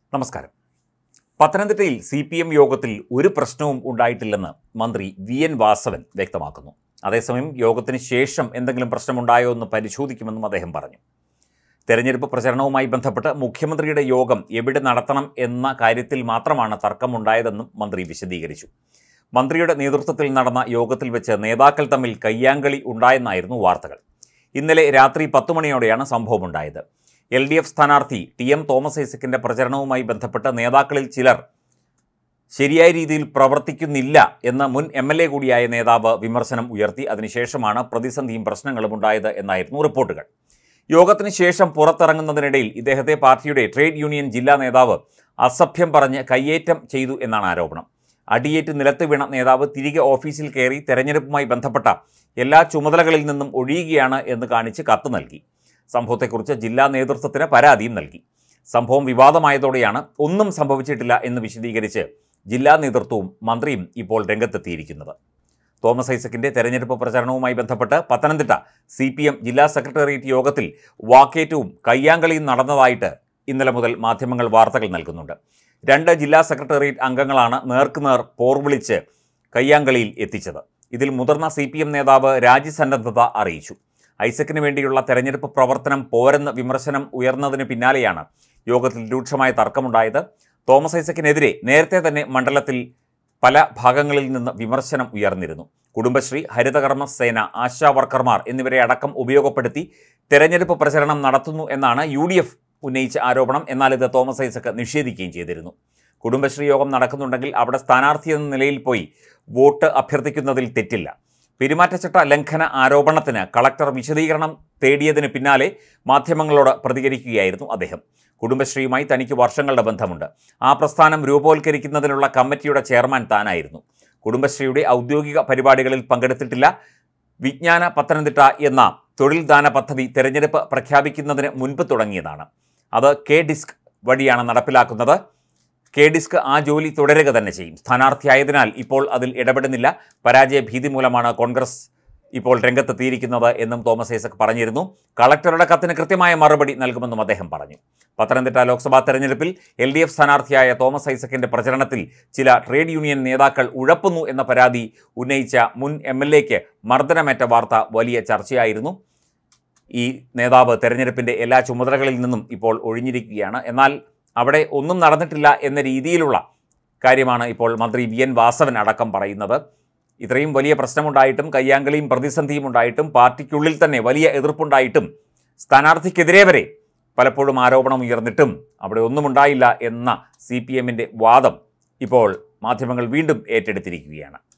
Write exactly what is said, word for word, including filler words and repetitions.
നമസ്കാരം. പത്തനംതിട്ടയിൽ C P M യോഗത്തിൽ ഒരു പ്രശ്നവും ഉണ്ടായിട്ടില്ലെന്ന് മന്ത്രി വി എൻ വാസവൻ വ്യക്തമാക്കുന്നു. അതേസമയം യോഗത്തിന് ശേഷം എന്തെങ്കിലും പ്രശ്നമുണ്ടായോ എന്ന് പരിശോധിക്കുമെന്നും അദ്ദേഹം പറഞ്ഞു. തെരഞ്ഞെടുപ്പ് പ്രചരണവുമായി ബന്ധപ്പെട്ട് മുഖ്യമന്ത്രിയുടെ യോഗം എവിടെ നടത്തണം എന്ന കാര്യത്തിൽ മാത്രമാണ് തർക്കമുണ്ടായതെന്നും മന്ത്രി വിശദീകരിച്ചു. മന്ത്രിയുടെ നേതൃത്വത്തിൽ നടന്ന യോഗത്തിൽ വെച്ച് നേതാക്കൾ തമ്മിൽ കയ്യാങ്കളി ഉണ്ടായെന്നായിരുന്നു വാർത്തകൾ. ഇന്നലെ രാത്രി പത്തു മണിയോടെയാണ് സംഭവമുണ്ടായത്. എൽ ഡി എഫ് സ്ഥാനാർത്ഥി ടി എം തോമസ് ഐസക്കിൻ്റെ പ്രചരണവുമായി ബന്ധപ്പെട്ട് നേതാക്കളിൽ ചിലർ ശരിയായ രീതിയിൽ പ്രവർത്തിക്കുന്നില്ല എന്ന് മുൻ എം എൽ എ കൂടിയായ നേതാവ് വിമർശനം ഉയർത്തി. അതിനുശേഷമാണ് പ്രതിസന്ധിയും പ്രശ്നങ്ങളും ഉണ്ടായത് എന്നായിരുന്നു റിപ്പോർട്ടുകൾ. യോഗത്തിന് ശേഷം പുറത്തിറങ്ങുന്നതിനിടയിൽ ഇദ്ദേഹത്തെ പാർട്ടിയുടെ ട്രേഡ് യൂണിയൻ ജില്ലാ നേതാവ് അസഭ്യം പറഞ്ഞ് കയ്യേറ്റം ചെയ്തു എന്നാണ് ആരോപണം. അടിയേറ്റ് നിലത്ത് വീണ നേതാവ് തിരികെ ഓഫീസിൽ കയറി തെരഞ്ഞെടുപ്പുമായി ബന്ധപ്പെട്ട എല്ലാ ചുമതലകളിൽ നിന്നും ഒഴിയുകയാണ് എന്ന് കാണിച്ച് കത്ത് നൽകി. സംഭവത്തെക്കുറിച്ച് ജില്ലാ നേതൃത്വത്തിന് പരാതിയും നൽകി. സംഭവം വിവാദമായതോടെയാണ് ഒന്നും സംഭവിച്ചിട്ടില്ല എന്ന് വിശദീകരിച്ച് ജില്ലാ നേതൃത്വവും മന്ത്രിയും ഇപ്പോൾ രംഗത്തെത്തിയിരിക്കുന്നത്. തോമസ് ഐസക്കിൻ്റെ തെരഞ്ഞെടുപ്പ് പ്രചരണവുമായി ബന്ധപ്പെട്ട് പത്തനംതിട്ട സി പി എം ജില്ലാ സെക്രട്ടേറിയറ്റ് യോഗത്തിൽ വാക്കേറ്റവും കയ്യാങ്കളിയും നടന്നതായിട്ട് ഇന്നലെ മുതൽ മാധ്യമങ്ങൾ വാർത്തകൾ നൽകുന്നുണ്ട്. രണ്ട് ജില്ലാ സെക്രട്ടേറിയറ്റ് അംഗങ്ങളാണ് നേർക്കുനേർ പോർവിളിച്ച് കയ്യാങ്കളിയിൽ എത്തിച്ചത്. ഇതിൽ മുതിർന്ന സി പി എം നേതാവ് രാജ്യസന്നദ്ധത അറിയിച്ചു. ഐസക്കിന് വേണ്ടിയുള്ള തെരഞ്ഞെടുപ്പ് പ്രവർത്തനം പോരെന്ന് വിമർശനം ഉയർന്നതിന് പിന്നാലെയാണ് യോഗത്തിൽ രൂക്ഷമായ തർക്കമുണ്ടായത്. തോമസ് ഐസക്കിനെതിരെ നേരത്തെ തന്നെ മണ്ഡലത്തിൽ പല ഭാഗങ്ങളിൽ നിന്ന് വിമർശനം ഉയർന്നിരുന്നു. കുടുംബശ്രീ, ഹരിതകർമ്മ സേന, ആശാ വർക്കർമാർ എന്നിവരെ അടക്കം ഉപയോഗപ്പെടുത്തി തെരഞ്ഞെടുപ്പ് പ്രചരണം നടത്തുന്നു എന്നാണ് യു ഡി എഫ് ഉന്നയിച്ച ആരോപണം. എന്നാൽ ഇത് തോമസ് ഐസക്ക് നിഷേധിക്കുകയും ചെയ്തിരുന്നു. കുടുംബശ്രീ യോഗം നടക്കുന്നുണ്ടെങ്കിൽ അവിടെ സ്ഥാനാർത്ഥി എന്ന നിലയിൽ പോയി വോട്ട് അഭ്യർത്ഥിക്കുന്നതിൽ തെറ്റില്ല. പെരുമാറ്റച്ചട്ട ലംഘന ആരോപണത്തിന് കളക്ടർ വിശദീകരണം തേടിയതിന് പിന്നാലെ മാധ്യമങ്ങളോട് പ്രതികരിക്കുകയായിരുന്നു അദ്ദേഹം. കുടുംബശ്രീയുമായി തനിക്ക് വർഷങ്ങളുടെ ബന്ധമുണ്ട്. ആ പ്രസ്ഥാനം രൂപവൽക്കരിക്കുന്നതിനുള്ള കമ്മിറ്റിയുടെ ചെയർമാൻ താനായിരുന്നു. കുടുംബശ്രീയുടെ ഔദ്യോഗിക പരിപാടികളിൽ പങ്കെടുത്തിട്ടില്ല. വിജ്ഞാന പത്തനംതിട്ട എന്ന തൊഴിൽദാന പദ്ധതി തെരഞ്ഞെടുപ്പ് പ്രഖ്യാപിക്കുന്നതിന് മുൻപ് തുടങ്ങിയതാണ്. അത് കെ ഡിസ്ക് വഴിയാണ് നടപ്പിലാക്കുന്നത്. കെ ഡിസ്ക് ആ ജോലി തുടരുക തന്നെ ചെയ്യും. സ്ഥാനാർത്ഥിയായതിനാൽ ഇപ്പോൾ അതിൽ ഇടപെടുന്നില്ല. പരാജയ ഭീതി മൂലമാണ് കോൺഗ്രസ് ഇപ്പോൾ രംഗത്തെത്തിയിരിക്കുന്നത് എന്നും തോമസ് ഐസക് പറഞ്ഞിരുന്നു. കളക്ടറുടെ കത്തിന് കൃത്യമായ മറുപടി നൽകുമെന്നും അദ്ദേഹം പറഞ്ഞു. പത്തനംതിട്ട ലോക്സഭാ തെരഞ്ഞെടുപ്പിൽ എൽ ഡി എഫ് സ്ഥാനാർത്ഥിയായ തോമസ് ഐസക്കിൻ്റെ പ്രചരണത്തിൽ ചില ട്രേഡ് യൂണിയൻ നേതാക്കൾ ഉഴപ്പുന്നു എന്ന പരാതി ഉന്നയിച്ച മുൻ എം എൽ എക്ക് മർദ്ദനമേറ്റ വാർത്ത വലിയ ചർച്ചയായിരുന്നു. ഈ നേതാവ് തെരഞ്ഞെടുപ്പിൻ്റെ എല്ലാ ചുമതലകളിൽ നിന്നും ഇപ്പോൾ ഒഴിഞ്ഞിരിക്കുകയാണ്. എന്നാൽ അവിടെ ഒന്നും നടന്നിട്ടില്ല എന്ന രീതിയിലുള്ള കാര്യമാണ് ഇപ്പോൾ മന്ത്രി വി എൻ വാസവൻ അടക്കം പറയുന്നത്. ഇത്രയും വലിയ പ്രശ്നമുണ്ടായിട്ടും കയ്യാങ്കളിയും പ്രതിസന്ധിയും ഉണ്ടായിട്ടും പാർട്ടിക്കുള്ളിൽ തന്നെ വലിയ എതിർപ്പുണ്ടായിട്ടും സ്ഥാനാർത്ഥിക്കെതിരെ വരെ പലപ്പോഴും ആരോപണം ഉയർന്നിട്ടും അവിടെ ഒന്നും ഉണ്ടായില്ല എന്ന സി പി എമ്മിൻ്റെ വാദം ഇപ്പോൾ മാധ്യമങ്ങൾ വീണ്ടും ഏറ്റെടുത്തിരിക്കുകയാണ്.